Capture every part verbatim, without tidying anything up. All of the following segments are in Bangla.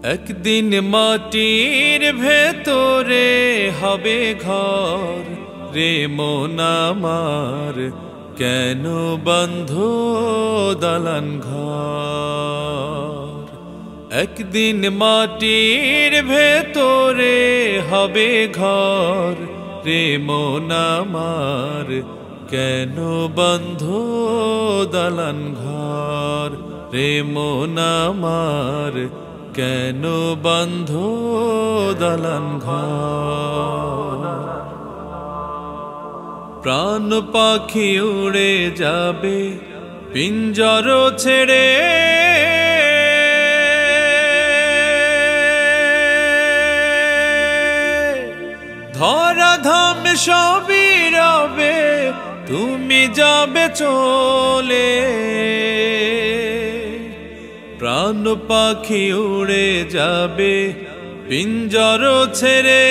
একদিন মাটির ভেতরে হবে ঘর রে মন আমার, কেন বন্ধু দালান ঘর। একদিন মাটির ভেতরে হবে ঘর রে মন আমার, কেন বন্ধু দালান ঘর রে মন আমার, কেন বন্ধু দালান ঘর। প্রাণ পাখি উড়ে যাবে পিঞ্জর ছেড়ে, ধরা ধাম সবই রবে তুমি যাবে চলে। প্রাণ পাখি উড়ে যাবে পিঞ্জর ছেড়ে,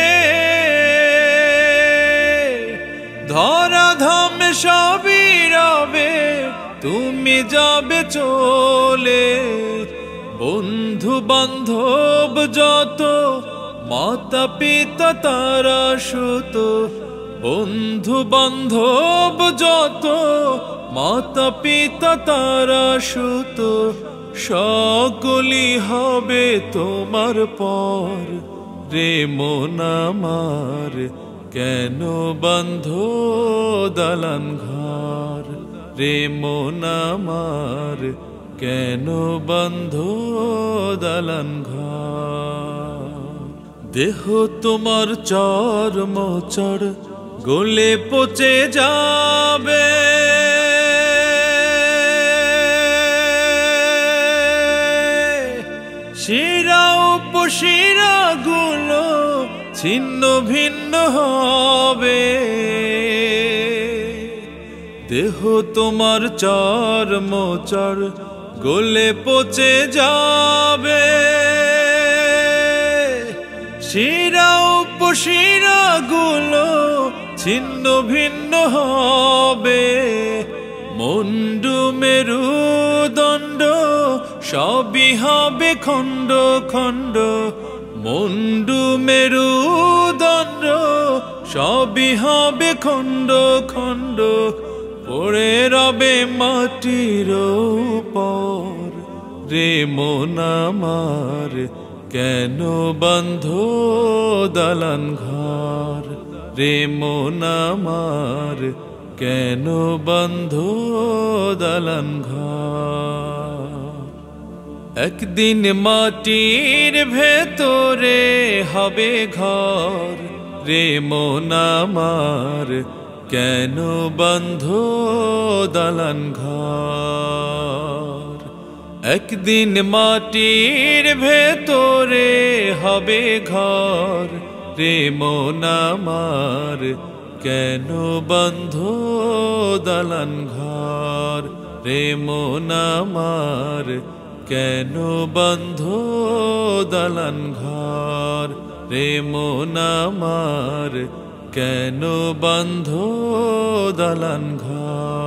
ধরা ধাম সবই রবে তুমি যাবে চলে। বন্ধু বান্ধব যত মাতা পিতা তারা সুত, বন্ধু বান্ধব যত মাতা পিতা তারা সুত, সকলি হবে তোমার পর রে মন আমার, কেন বন্ধু দালান ঘর রে মন আমার, কেন বন্ধু দালান ঘর। দেহ তোমার চর্ম চড় গলে পচে যাবে, শিরা উপশিরা গুলো ছিন্ন ভিন্ন হবে। দেহ তোমার চর্ম চড় গলে পচে যাবে, শিরা উপশিরা গুলো ছিন্ন ভিন্ন হবে। মুন্ডু মেরুদণ্ড সবই হবে খণ্ড খণ্ড, মুন্ডু মেরুদণ্ড সবই হবে খণ্ড খণ্ড, পড়ে রবে মাটির উপর রে মন আমার, কেন বন্ধু দালান ঘর রে মন আমার, কেন বন্ধু দালান ঘর। একদিন মাটির ভেতরে হবে ঘর রে মন আমার, কেন বন্ধু দালান ঘর। একদিন মাটির ভেতরে হবে ঘর রে মন আমার, কেন বন্ধু দালান ঘর রে মন আমার, কেন বন্ধু দালান ঘর রে মন আমার, কেন বন্ধু দালান ঘর।